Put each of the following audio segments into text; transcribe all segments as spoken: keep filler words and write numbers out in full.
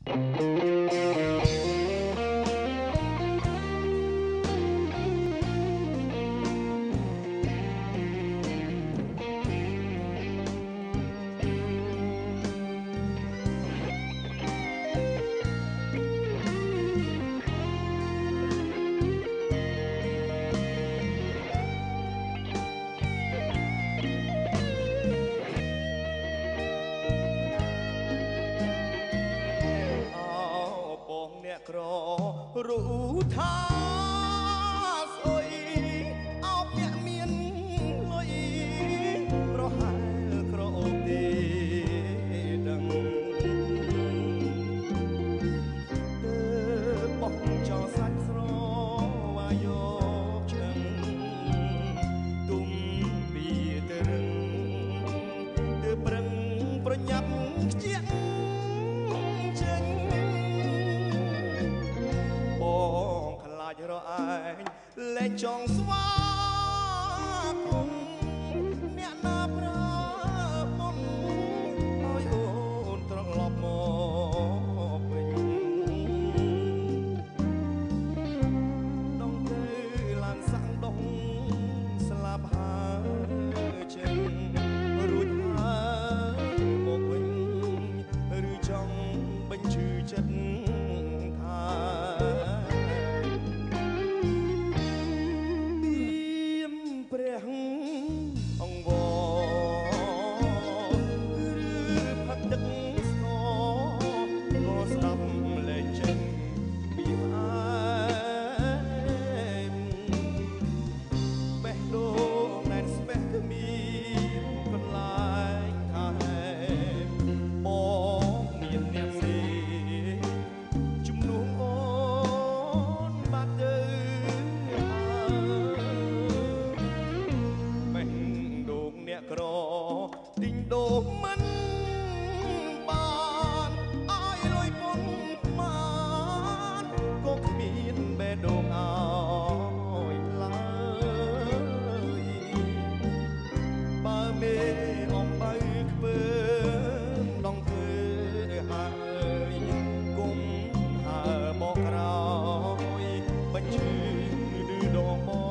ក្រรู้ថាស្អុយអោបអ្នកមានលុយប្រហែលក្រអូបទេដឹងទើបបោះចោលសាច់ស្រវាយកឆ្អឹងទុំពីទៅរឹងទើបប្រឹងប្រញាប់ខ្ជាក់រឯងលែងចង់ស្វាគមន៍អ្នកណាប្រើមុនឲ្យអូនត្រឡប់មកវិញដងទៅឡើងសាំងដងស្លាប់ហើយចេញរួចហើយមកវិញឬចង់បញ្ឈឺចិត្តថាព្រះអង្គវឬផឹកទឹកស្ករក៏ស្ដាប់លែងចេញពីផ្អែមបេះដូងណែនស្បេះគ្មានកន្លែងថាហែបងមានអ្នកផ្សេងជំនួសអូនបាត់ទៅអ្នកក្រទិញដូរមិនបានឲ្យលុយពុនបានក៏គ្មានបេះដូងឲ្យឡើយបើមេអំបៅខ្ពើមដងធ្វើហើយគុំហើមកក្រោយបញ្ឈឺឌឺដងមក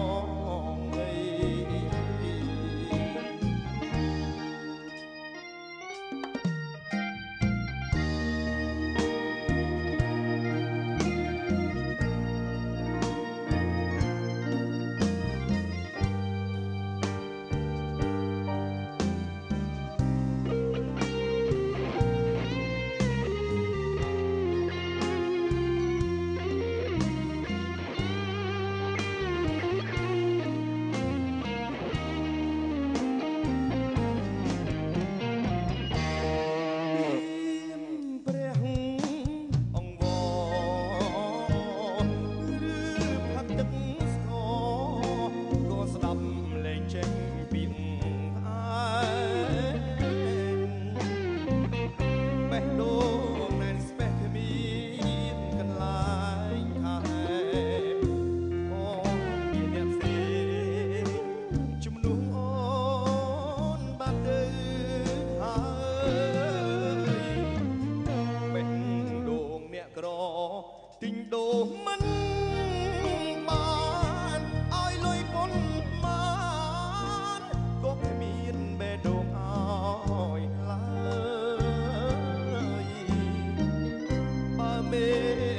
ទិញដូរមិនបានឲ្យលុយពុនបានក៏គ្មានបេះដូងឲ្យឡើយបើមេ